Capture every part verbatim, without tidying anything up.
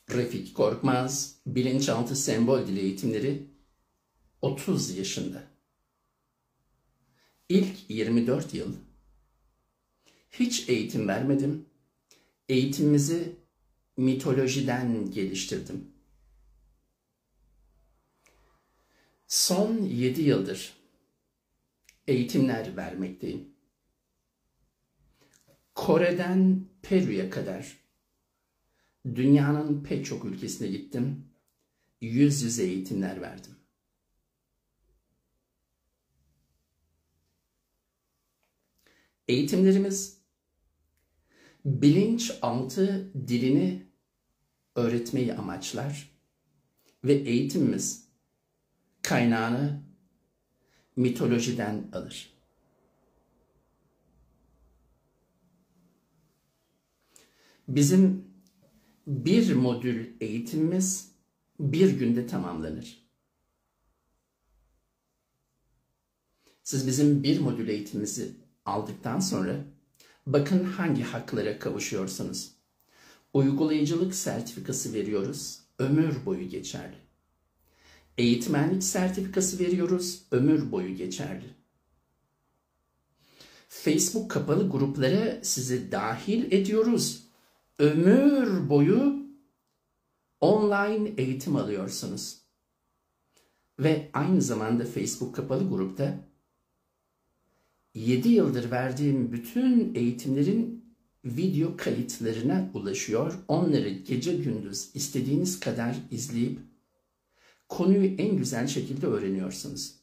Refik Korkmaz, bilinçaltı sembol dili eğitimleri, otuz yaşında. İlk yirmi dört yıl hiç eğitim vermedim. Eğitimimizi mitolojiden geliştirdim. Son yedi yıldır eğitimler vermekteyim. Kore'den Peru'ya kadar dünyanın pek çok ülkesine gittim. Yüz yüze eğitimler verdim. Eğitimlerimiz bilinçaltı dilini öğretmeyi amaçlar ve eğitimimiz kaynağını mitolojiden alır. Bizim bir modül eğitimimiz bir günde tamamlanır. Siz bizim bir modül eğitimimizi aldıktan sonra bakın hangi haklara kavuşuyorsunuz. Uygulayıcılık sertifikası veriyoruz, ömür boyu geçerli. Eğitmenlik sertifikası veriyoruz, ömür boyu geçerli. Facebook kapalı gruplara sizi dahil ediyoruz. Ömür boyu online eğitim alıyorsunuz. Ve aynı zamanda Facebook kapalı grupta yedi yıldır verdiğim bütün eğitimlerin video kayıtlarına ulaşıyor. Onları gece gündüz istediğiniz kadar izleyip konuyu en güzel şekilde öğreniyorsunuz.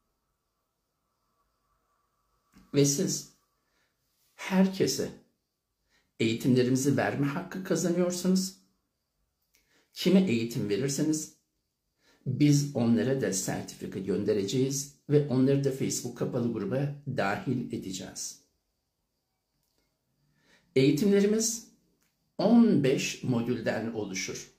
Ve siz herkese eğitimlerimizi verme hakkı kazanıyorsunuz. Kime eğitim verirseniz biz onlara da sertifika göndereceğiz ve onları da Facebook kapalı gruba dahil edeceğiz. Eğitimlerimiz on beş modülden oluşur.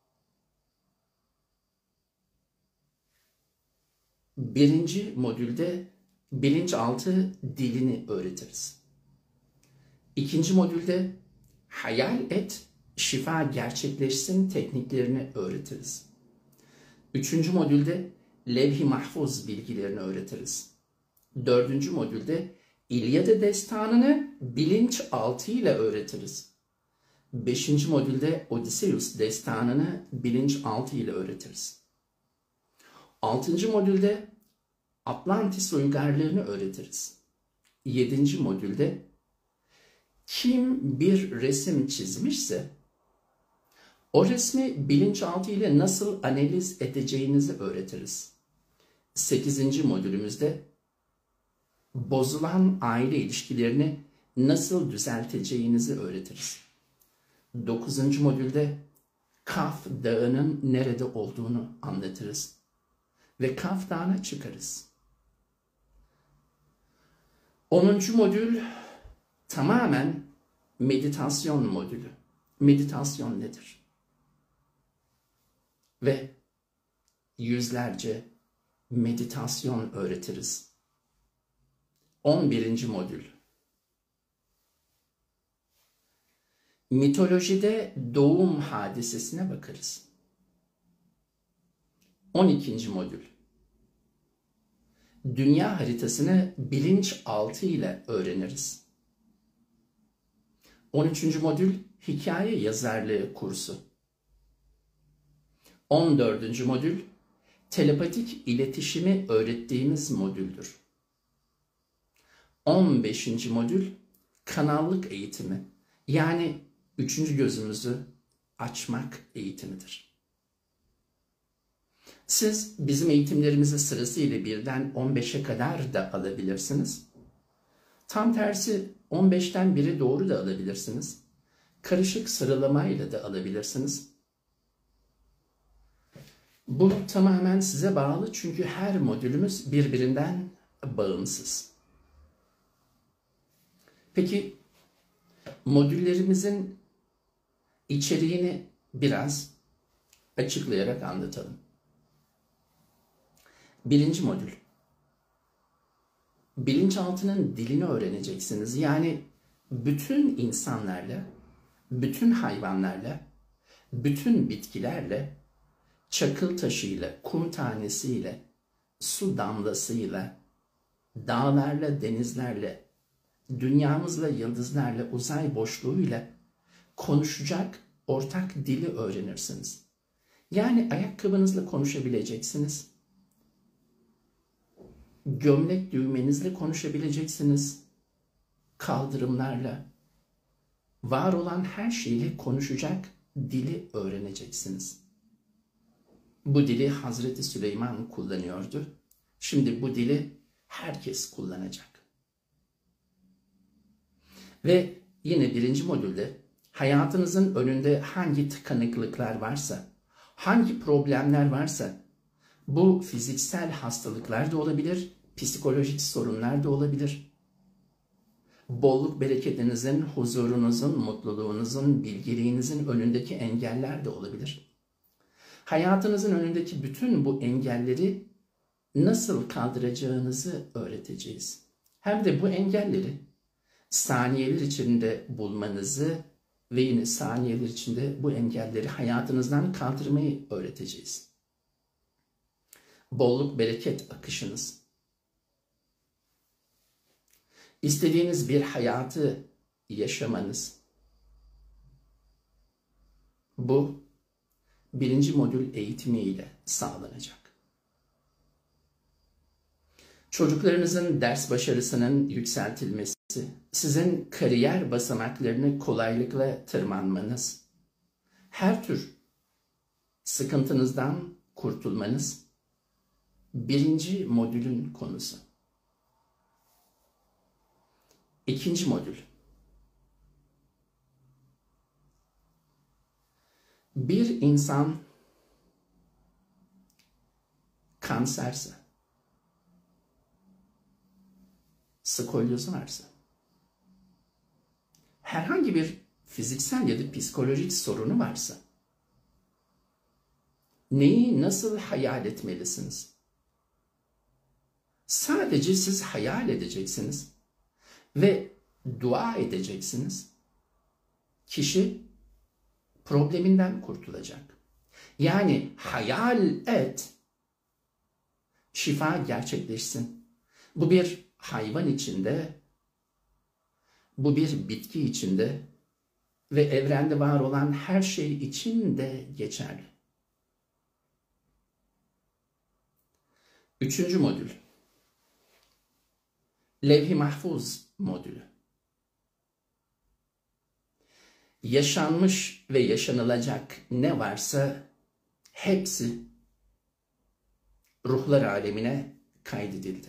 Birinci modülde bilinçaltı dilini öğretiriz. İkinci modülde hayal et, şifa gerçekleşsin tekniklerini öğretiriz. Üçüncü modülde levh-i mahfuz bilgilerini öğretiriz. Dördüncü modülde İlyada destanını bilinçaltı ile öğretiriz. Beşinci modülde Odysseus destanını bilinçaltı ile öğretiriz. Altıncı modülde Atlantis uygarlığını öğretiriz. Yedinci modülde kim bir resim çizmişse o resmi bilinçaltı ile nasıl analiz edeceğinizi öğretiriz. Sekizinci modülümüzde bozulan aile ilişkilerini nasıl düzelteceğinizi öğretiriz. Dokuzuncu modülde Kaf Dağı'nın nerede olduğunu anlatırız. Ve Kaf Dağı'na çıkarız. Onuncu modül tamamen meditasyon modülü. Meditasyon nedir? Ve yüzlerce meditasyon öğretiriz. On birinci modül. Mitolojide doğum hadisesine bakarız. On ikinci modül. Dünya haritasını bilinçaltı ile öğreniriz. On üçüncü modül hikaye yazarlığı kursu. On dördüncü modül telepatik iletişimi öğrettiğimiz modüldür. On beşinci modül kanallık eğitimi, yani üçüncü gözümüzü açmak eğitimidir. Siz bizim eğitimlerimizi sırasıyla birden on beşe kadar da alabilirsiniz. Tam tersi on beşten biri doğru da alabilirsiniz. Karışık sıralamayla da alabilirsiniz. Bu tamamen size bağlı çünkü her modülümüz birbirinden bağımsız. Peki modüllerimizin içeriğini biraz açıklayarak anlatalım. Birinci modül. Bilinçaltının dilini öğreneceksiniz. Yani bütün insanlarla, bütün hayvanlarla bütün bitkilerle, çakıl taşıyla, kum tanesiyle, su damlasıyla, dağlarla, denizlerle, dünyamızla, yıldızlarla, uzay boşluğuyla konuşacak ortak dili öğrenirsiniz. Yani ayakkabınızla konuşabileceksiniz. Gömlek düğmenizle konuşabileceksiniz. Kaldırımlarla, var olan her şeyle konuşacak dili öğreneceksiniz. Bu dili Hazreti Süleyman kullanıyordu. Şimdi bu dili herkes kullanacak. Ve yine birinci modülde hayatınızın önünde hangi tıkanıklıklar varsa, hangi problemler varsa, bu fiziksel hastalıklar da olabilir, psikolojik sorunlar da olabilir. Bolluk bereketinizin, huzurunuzun, mutluluğunuzun, bilgeliğinizin önündeki engeller de olabilir. Hayatınızın önündeki bütün bu engelleri nasıl kaldıracağınızı öğreteceğiz. Hem de bu engelleri saniyeler içinde bulmanızı ve yine saniyeler içinde bu engelleri hayatınızdan kaldırmayı öğreteceğiz. Bolluk, bereket akışınız, İstediğiniz bir hayatı yaşamanız, bu birinci modül eğitimiyle sağlanacak. Çocuklarınızın ders başarısının yükseltilmesi, sizin kariyer basamaklarını kolaylıkla tırmanmanız, her tür sıkıntınızdan kurtulmanız birinci modülün konusu. İkinci modül. Bir insan kanserse, skolyozu varsa, herhangi bir fiziksel ya da psikolojik sorunu varsa, neyi nasıl hayal etmelisiniz? Sadece siz hayal edeceksiniz ve dua edeceksiniz. Kişi probleminden kurtulacak. Yani hayal et, şifa gerçekleşsin. Bu bir hayvan içinde, bu bir bitki içinde ve evrende var olan her şey için de geçerli. Üçüncü modül. Levh-i Mahfuz modülü. Yaşanmış ve yaşanılacak ne varsa hepsi ruhlar alemine kaydedildi.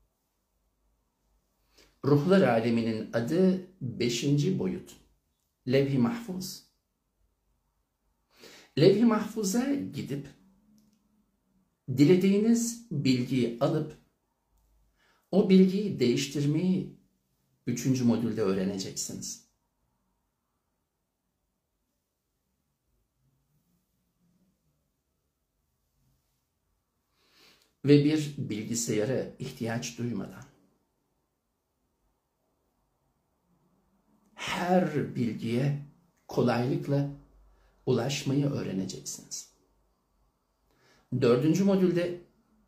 Ruhlar aleminin adı beşinci boyut. Levh-i Mahfuz. Levh-i Mahfuz'a gidip dilediğiniz bilgiyi alıp o bilgiyi değiştirmeyi üçüncü modülde öğreneceksiniz. Ve bir bilgisayara ihtiyaç duymadan her bilgiye kolaylıkla ulaşmayı öğreneceksiniz. Dördüncü modülde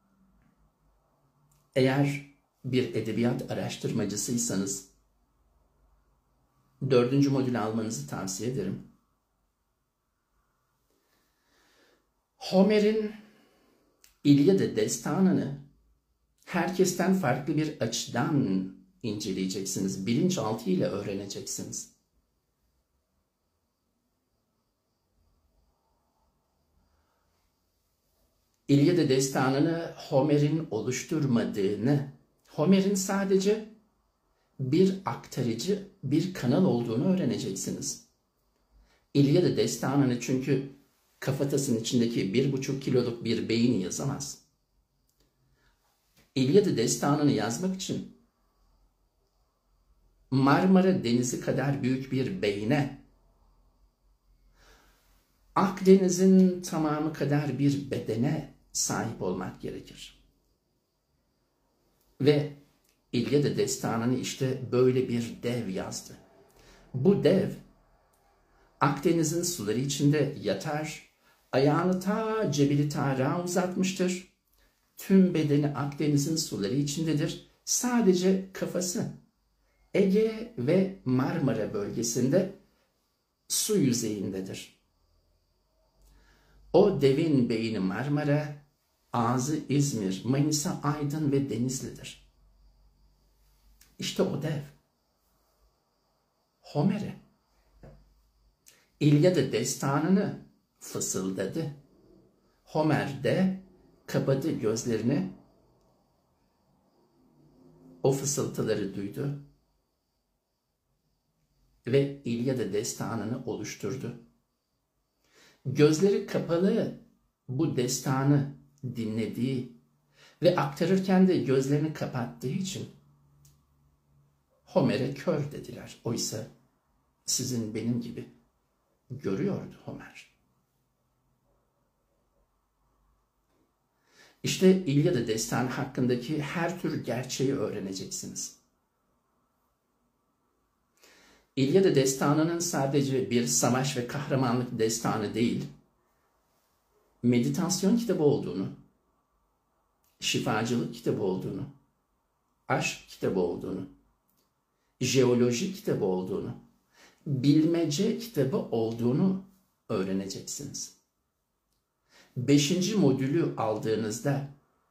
eğer bir edebiyat araştırmacısıysanız dördüncü modülü almanızı tavsiye ederim. Homer'in İlyada destanını herkesten farklı bir açıdan inceleyeceksiniz. Bilinçaltıyla öğreneceksiniz. İlyada destanını Homer'in oluşturmadığını, Homer'in sadece bir aktarıcı, bir kanal olduğunu öğreneceksiniz. İlyada destanını çünkü kafatasının içindeki bir buçuk kiloluk bir beyni yazamaz. İlyada destanını yazmak için Marmara Denizi kadar büyük bir beyne, Akdeniz'in tamamı kadar bir bedene sahip olmak gerekir. Ve İlyada destanını işte böyle bir dev yazdı. Bu dev Akdeniz'in suları içinde yatar, ayağını ta Cebeli Tarık'a uzatmıştır. Tüm bedeni Akdeniz'in suları içindedir. Sadece kafası Ege ve Marmara bölgesinde su yüzeyindedir. O devin beyni Marmara, ağzı İzmir, Manisa, Aydın ve Denizli'dir. İşte o dev. Homer'e İlyada destanını fısıldadı. Homer de kapadı gözlerini, o fısıltıları duydu ve İlyada destanını oluşturdu. Gözleri kapalı bu destanı dinlediği ve aktarırken de gözlerini kapattığı için Homer'e kör dediler. Oysa sizin benim gibi görüyordu Homer. İşte İlyada destanı hakkındaki her tür gerçeği öğreneceksiniz. İlyada destanının sadece bir savaş ve kahramanlık destanı değil, meditasyon kitabı olduğunu, şifacılık kitabı olduğunu, aşk kitabı olduğunu, jeoloji kitabı olduğunu, bilmece kitabı olduğunu öğreneceksiniz. Beşinci modülü aldığınızda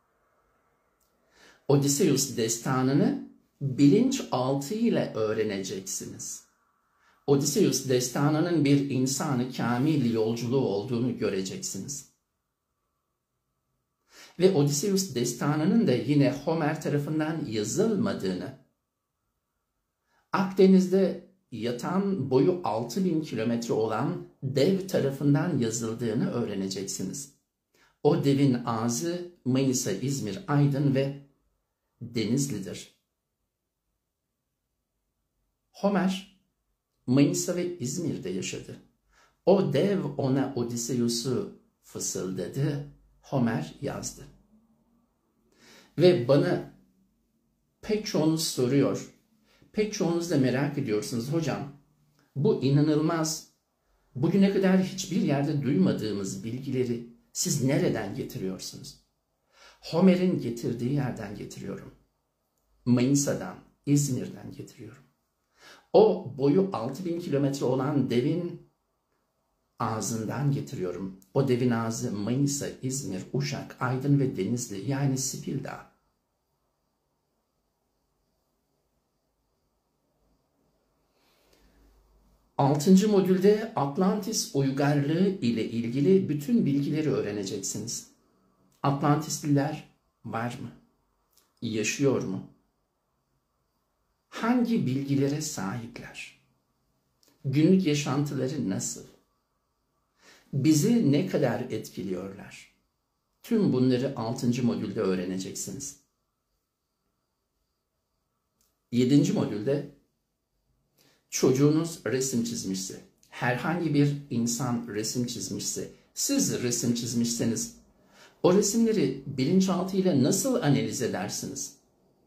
Odysseus destanını bilinçaltı ile öğreneceksiniz. Odysseus destanının bir insanı kamil yolculuğu olduğunu göreceksiniz. Ve Odysseus destanının da yine Homer tarafından yazılmadığını, Akdeniz'de yatan boyu altı bin kilometre olan dev tarafından yazıldığını öğreneceksiniz. O devin ağzı Manisa, İzmir, Aydın ve Denizli'dir. Homer Manisa ve İzmir'de yaşadı. O dev ona Odysseus'u fısıldadı, Homer yazdı. Ve bana pek çoğunuz soruyor, pek çoğunuz da merak ediyorsunuz, hocam bu inanılmaz, bugüne kadar hiçbir yerde duymadığımız bilgileri siz nereden getiriyorsunuz? Homer'in getirdiği yerden getiriyorum. Manisa'dan, İzmir'den getiriyorum. O boyu altı bin kilometre olan devin ağzından getiriyorum. O devin ağzı Manisa, İzmir, Uşak, Aydın ve Denizli, yani Sipil Dağı. Altıncı modülde Atlantis uygarlığı ile ilgili bütün bilgileri öğreneceksiniz. Atlantisliler var mı? Yaşıyor mu? Hangi bilgilere sahipler? Günlük yaşantıları nasıl? Bizi ne kadar etkiliyorlar? Tüm bunları altıncı modülde öğreneceksiniz. Yedinci modülde çocuğunuz resim çizmişse, herhangi bir insan resim çizmişse, siz resim çizmişseniz, o resimleri bilinçaltıyla nasıl analiz edersiniz?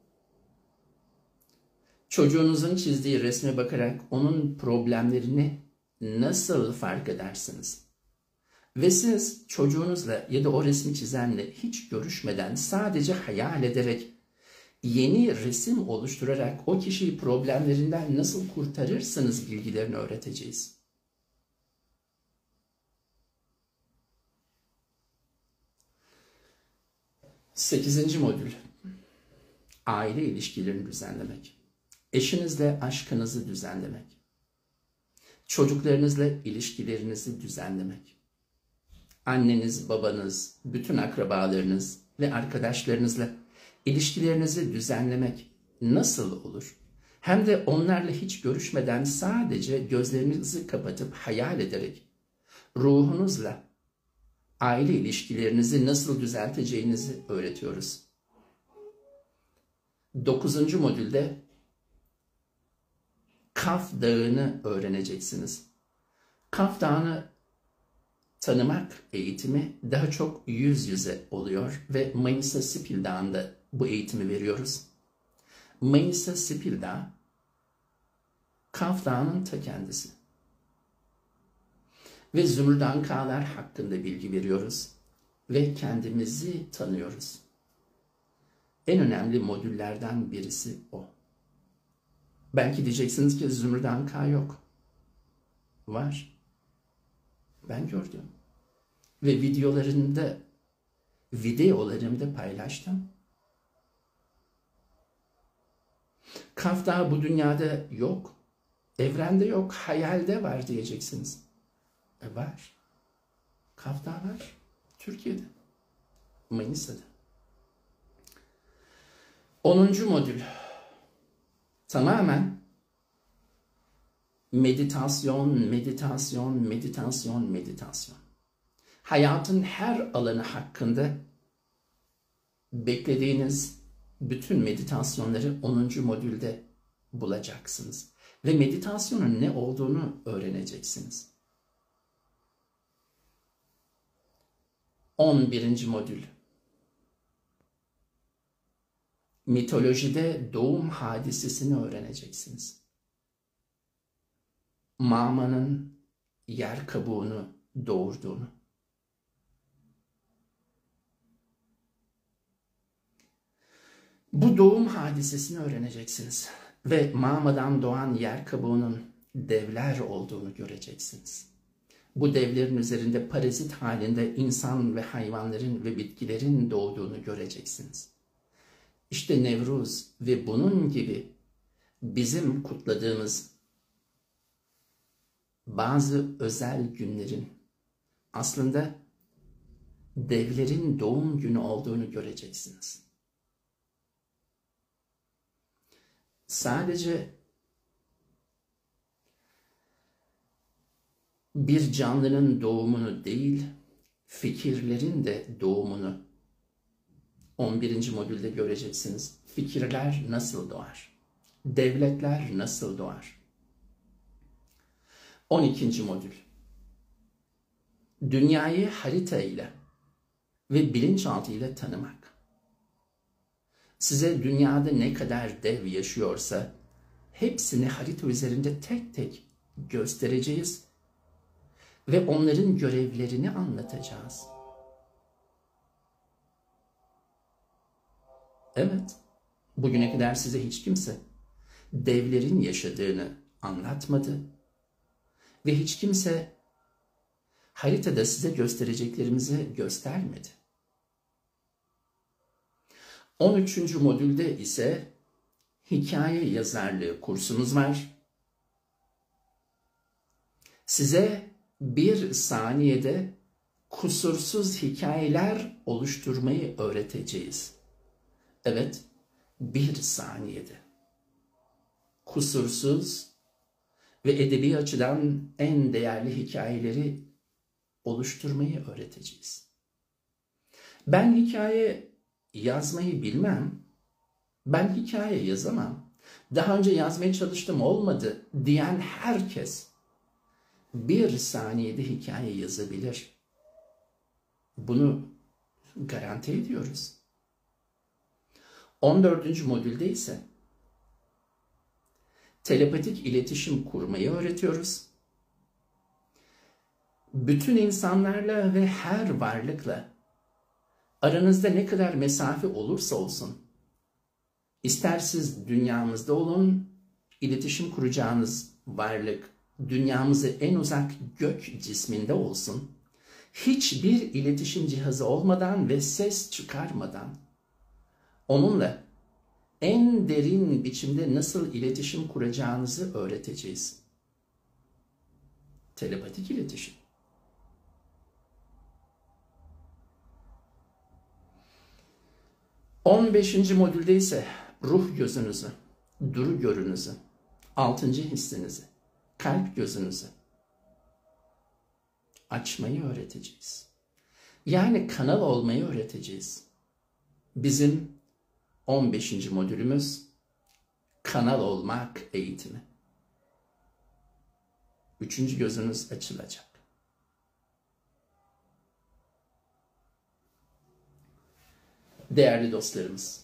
Çocuğunuzun çizdiği resme bakarak onun problemlerini nasıl fark edersiniz? Ve siz çocuğunuzla ya da o resmi çizenle hiç görüşmeden sadece hayal ederek, yeni resim oluşturarak o kişiyi problemlerinden nasıl kurtarırsınız bilgilerini öğreteceğiz. Sekizinci modül. Aile ilişkilerini düzenlemek. Eşinizle aşkınızı düzenlemek. Çocuklarınızla ilişkilerinizi düzenlemek. Anneniz, babanız, bütün akrabalarınız ve arkadaşlarınızla İlişkilerinizi düzenlemek nasıl olur? Hem de onlarla hiç görüşmeden sadece gözlerinizi kapatıp hayal ederek ruhunuzla aile ilişkilerinizi nasıl düzelteceğinizi öğretiyoruz. Dokuzuncu modülde Kaf Dağı'nı öğreneceksiniz. Kaf Dağı'nı tanımak eğitimi daha çok yüz yüze oluyor ve Manisa Sipil Dağı'nda bu eğitimi veriyoruz. Manisa Sipil Dağı, Kaf Dağı'nın ta kendisi. Ve zümrüt ankalar hakkında bilgi veriyoruz ve kendimizi tanıyoruz. En önemli modüllerden birisi o. Belki diyeceksiniz ki zümrüt anka yok. Var. Ben gördüm. Ve videolarında, videolarımda paylaştım. Kaf Dağı bu dünyada yok. Evrende yok. Hayalde var diyeceksiniz. E var. Kaf Dağı var. Türkiye'de. Manisa'da. Onuncu modül. Tamamen meditasyon, meditasyon, meditasyon, meditasyon. Hayatın her alanı hakkında beklediğiniz bütün meditasyonları onuncu modülde bulacaksınız. Ve meditasyonun ne olduğunu öğreneceksiniz. on birinci modül. Mitolojide doğum hadisesini öğreneceksiniz. Mağmanın yer kabuğunu doğurduğunu. Bu doğum hadisesini öğreneceksiniz. Ve mağmadan doğan yer kabuğunun devler olduğunu göreceksiniz. Bu devlerin üzerinde parazit halinde insan ve hayvanların ve bitkilerin doğduğunu göreceksiniz. İşte Nevruz ve bunun gibi bizim kutladığımız bazı özel günlerin aslında devlerin doğum günü olduğunu göreceksiniz. Sadece bir canlının doğumunu değil, fikirlerin de doğumunu on birinci modülde göreceksiniz. Fikirler nasıl doğar? Devletler nasıl doğar? on ikinci modül. Dünyayı harita ile ve bilinçaltı ile tanımak. Size dünyada ne kadar dev yaşıyorsa hepsini harita üzerinde tek tek göstereceğiz ve onların görevlerini anlatacağız. Evet, bugüne kadar size hiç kimse devlerin yaşadığını anlatmadı ve hiç kimse haritada size göstereceklerimizi göstermedi. on üçüncü modülde ise hikaye yazarlığı kursumuz var. Size bir saniyede kusursuz hikayeler oluşturmayı öğreteceğiz. Evet, bir saniyede. Kusursuz ve edebi açıdan en değerli hikayeleri oluşturmayı öğreteceğiz. Ben hikaye yazmayı bilmem, ben hikaye yazamam, daha önce yazmaya çalıştım olmadı diyen herkes bir saniyede hikaye yazabilir. Bunu garanti ediyoruz. on dördüncü modülde ise telepatik iletişim kurmayı öğretiyoruz. Bütün insanlarla ve her varlıkla aranızda ne kadar mesafe olursa olsun, ister siz dünyamızda olun, iletişim kuracağınız varlık dünyamızı en uzak gök cisminde olsun, hiçbir iletişim cihazı olmadan ve ses çıkarmadan onunla en derin biçimde nasıl iletişim kuracağınızı öğreteceğiz. Telepatik iletişim. on beşinci modülde ise ruh gözünüzü, duru görünüzü, altıncı hissinizi, kalp gözünüzü açmayı öğreteceğiz. Yani kanal olmayı öğreteceğiz. Bizim on beşinci modülümüz kanal olmak eğitimi. Üçüncü gözünüz açılacak. Değerli dostlarımız,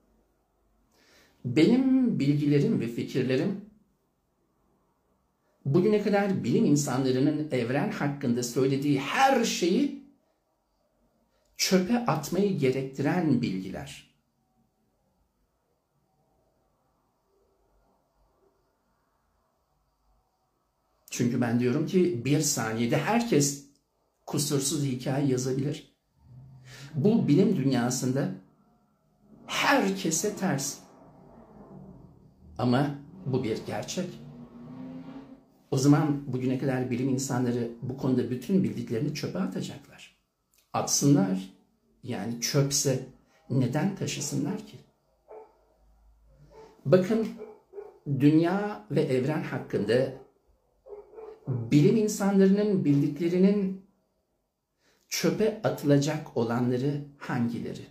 benim bilgilerim ve fikirlerim bugüne kadar bilim insanlarının evren hakkında söylediği her şeyi çöpe atmayı gerektiren bilgiler. Çünkü ben diyorum ki bir saniyede herkes kusursuz hikaye yazabilir. Bu bilim dünyasında herkese ters. Ama bu bir gerçek. O zaman bugüne kadar bilim insanları bu konuda bütün bildiklerini çöpe atacaklar. Atsınlar. Yani çöpse neden taşısınlar ki? Bakın, dünya ve evren hakkında bilim insanlarının bildiklerinin çöpe atılacak olanları hangileri?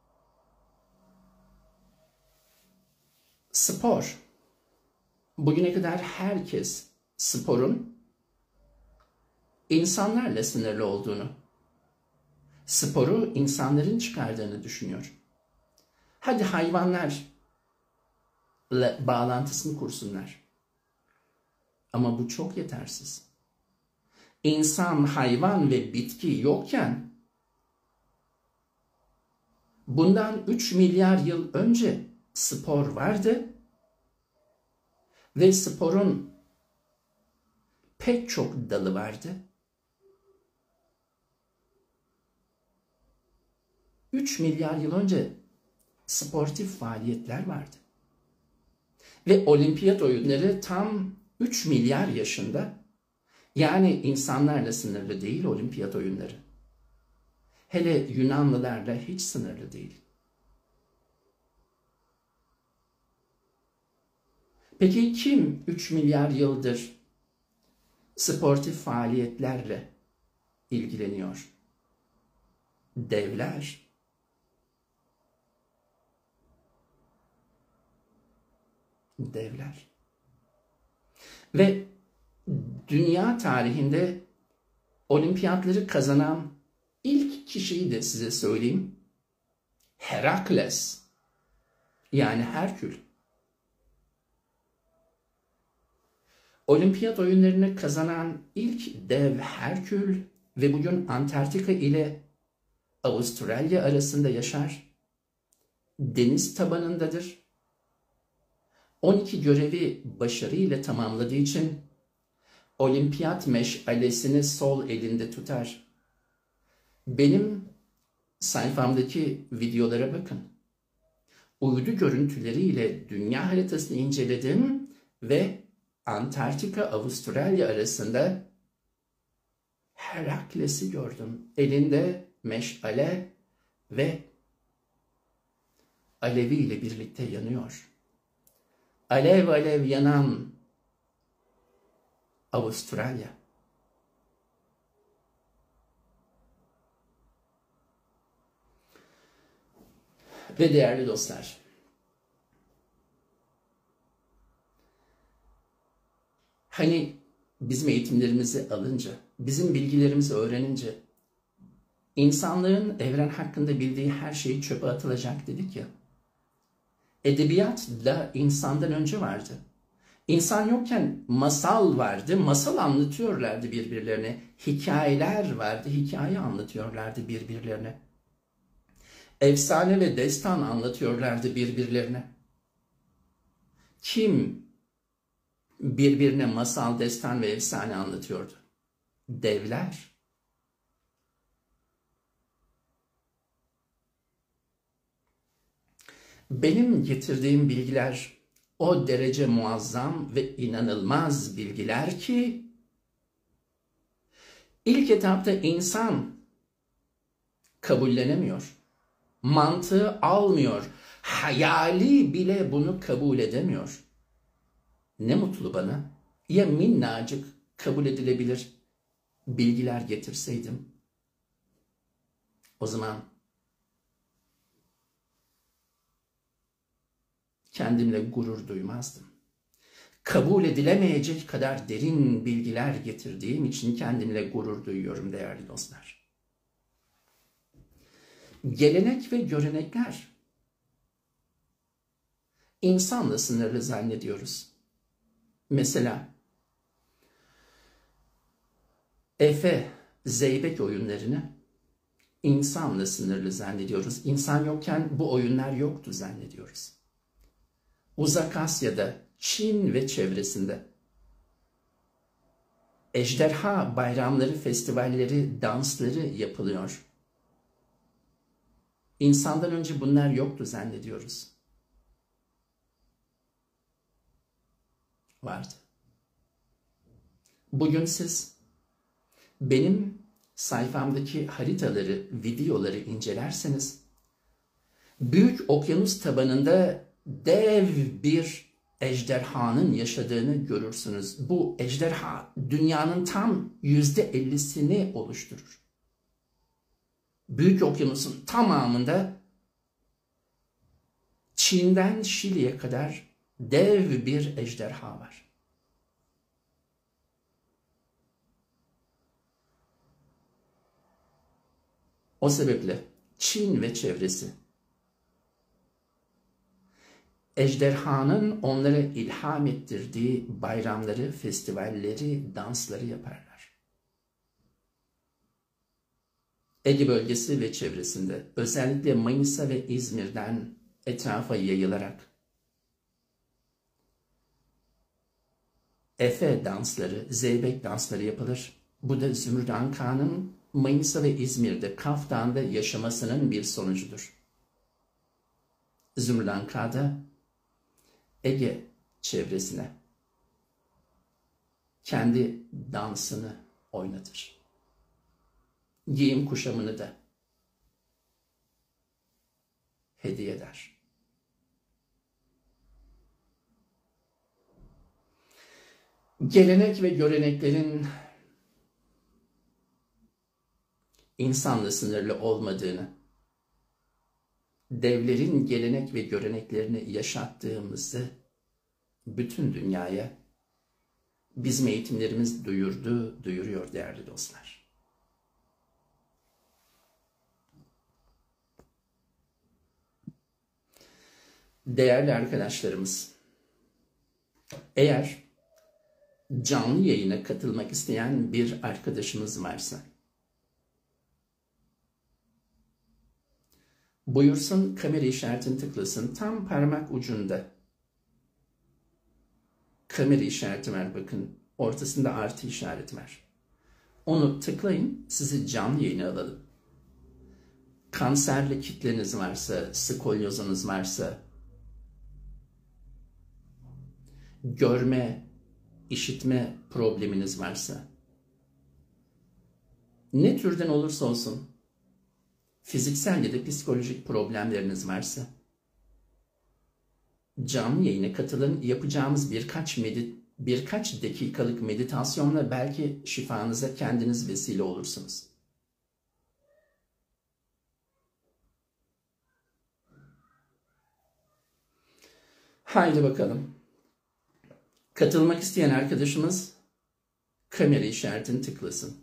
Spor. Bugüne kadar herkes sporun insanlarla sınırlı olduğunu, sporu insanların çıkardığını düşünüyor. Hadi hayvanlarla bağlantısını kursunlar. Ama bu çok yetersiz. İnsan, hayvan ve bitki yokken bundan üç milyar yıl önce spor vardı ve sporun pek çok dalı vardı. üç milyar yıl önce sportif faaliyetler vardı. Ve olimpiyat oyunları tam üç milyar yaşında, yani insanlarla sınırlı değil olimpiyat oyunları. Hele Yunanlılarla hiç sınırlı değil. Peki kim üç milyar yıldır sportif faaliyetlerle ilgileniyor? Devler. Devler. Ve dünya tarihinde olimpiyatları kazanan ilk kişiyi de size söyleyeyim. Herakles. Yani Herkül. Olimpiyat oyunlarını kazanan ilk dev Herkül ve bugün Antarktika ile Avustralya arasında yaşar. Deniz tabanındadır. on iki görevi başarıyla tamamladığı için olimpiyat meşalesini sol elinde tutar. Benim sayfamdaki videolara bakın. Uydu görüntüleriyle dünya haritasını inceledim ve Antarktika, Avustralya arasında Herakles'i gördüm. Elinde meşale ve aleviyle birlikte yanıyor. Alev alev yanan Avustralya. Ve değerli dostlar, hani bizim eğitimlerimizi alınca, bizim bilgilerimizi öğrenince, insanların evren hakkında bildiği her şeyi çöpe atılacak dedik ya. Edebiyat da insandan önce vardı. İnsan yokken masal vardı, masal anlatıyorlardı birbirlerine. Hikayeler vardı, hikaye anlatıyorlardı birbirlerine. Efsane ve destan anlatıyorlardı birbirlerine. Kim birbirine masal, destan ve efsane anlatıyordu? Devler. Benim getirdiğim bilgiler o derece muazzam ve inanılmaz bilgiler ki ilk etapta insan kabullenemiyor. Mantığı almıyor. Hayali bile bunu kabul edemiyor. Ne mutlu bana. Ya minnacık kabul edilebilir bilgiler getirseydim. O zaman kendimle gurur duymazdım. Kabul edilemeyecek kadar derin bilgiler getirdiğim için kendimle gurur duyuyorum değerli dostlar. Gelenek ve görenekler insanla sınırlı zannediyoruz. Mesela Efe, zeybek oyunlarını insanla sınırlı zannediyoruz. İnsan yokken bu oyunlar yoktu zannediyoruz. Uzak Asya'da, Çin ve çevresinde ejderha bayramları, festivalleri, dansları yapılıyor. İnsandan önce bunlar yoktu zannediyoruz. Vardı. Bugün siz benim sayfamdaki haritaları, videoları incelerseniz büyük okyanus tabanında dev bir ejderhanın yaşadığını görürsünüz. Bu ejderha dünyanın tam yüzde ellisini oluşturur. Büyük okyanusun tamamında Çin'den Şili'ye kadar dev bir ejderha var. O sebeple Çin ve çevresi ejderhanın onlara ilham ettirdiği bayramları, festivalleri, dansları yaparlar. Ege bölgesi ve çevresinde, özellikle Manisa ve İzmir'den etrafa yayılarak Efe dansları, zeybek dansları yapılır. Bu da Zümrüt Anka'nın Manisa ve İzmir'de, Kaf Dağı'nda yaşamasının bir sonucudur. Zümrüt Anka'da Ege çevresine kendi dansını oynatır. Giyim kuşamını da hediye eder. Gelenek ve göreneklerin insanla sınırlı olmadığını, devlerin gelenek ve göreneklerini yaşattığımızı bütün dünyaya bizim eğitimlerimiz duyurdu, duyuruyor değerli dostlar. Değerli arkadaşlarımız, eğer canlı yayına katılmak isteyen bir arkadaşımız varsa, buyursun, kamera işaretini tıklasın. Tam parmak ucunda kamera işareti var, bakın. Ortasında artı işareti var. Onu tıklayın, sizi canlı yayına alalım. Kanserli kitleniz varsa, skolyozunuz varsa, görme, işitme probleminiz varsa, ne türden olursa olsun, fiziksel ya da psikolojik problemleriniz varsa, canlı yayına katılın. Yapacağımız birkaç medit birkaç dakikalık meditasyonla belki şifanıza kendiniz vesile olursunuz. Haydi bakalım. Katılmak isteyen arkadaşımız kamera işaretini tıklasın.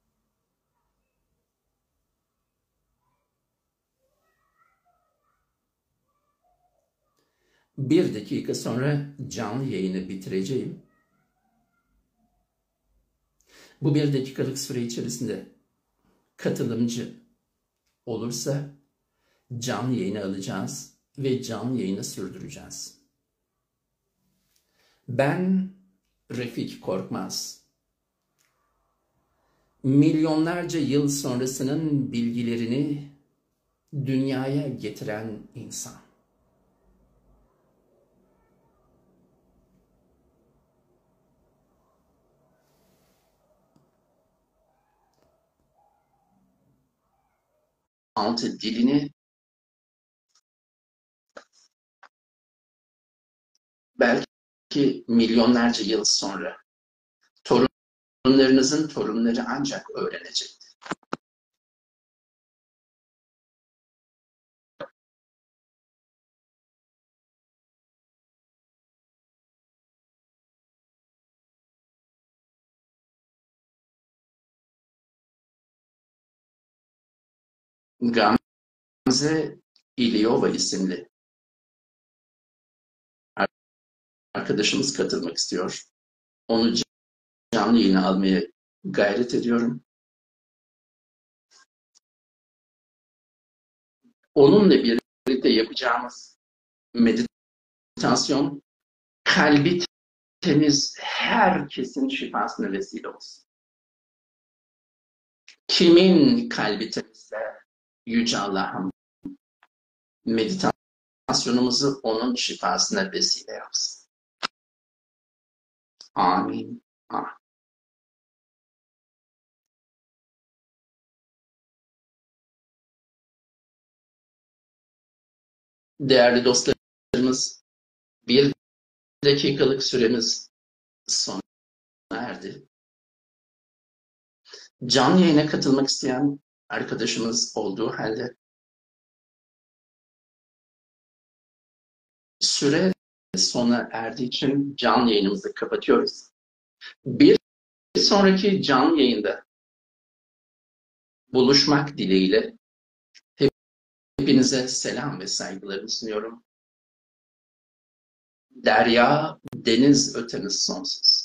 Bir dakika sonra canlı yayını bitireceğim. Bu bir dakikalık süre içerisinde katılımcı olursa canlı yayını alacağız ve canlı yayını sürdüreceğiz. Ben Refik Korkmaz. Milyonlarca yıl sonrasının bilgilerini dünyaya getiren insan. Altı dilini belki milyonlarca yıl sonra torunlarınızın torunları ancak öğrenecek. Gamze İlyova isimli arkadaşımız katılmak istiyor. Onu canlı yayına almaya Gayret ediyorum. Onunla birlikte yapacağımız meditasyon kalbi temiz herkesin şifasına vesile olsun. Kimin kalbi temizse Yüce Allah'ım meditasyonumuzu onun şifasına vesile yapsın. Amin. Amin. Değerli dostlarımız, bir dakikalık süremiz sona erdi. Canlı yayına katılmak isteyen arkadaşımız olduğu halde süre sona erdiği için canlı yayınımızı kapatıyoruz. Bir sonraki canlı yayında buluşmak dileğiyle hepinize selam ve saygılarımı sunuyorum. Derya, deniz ötemiz sonsuz.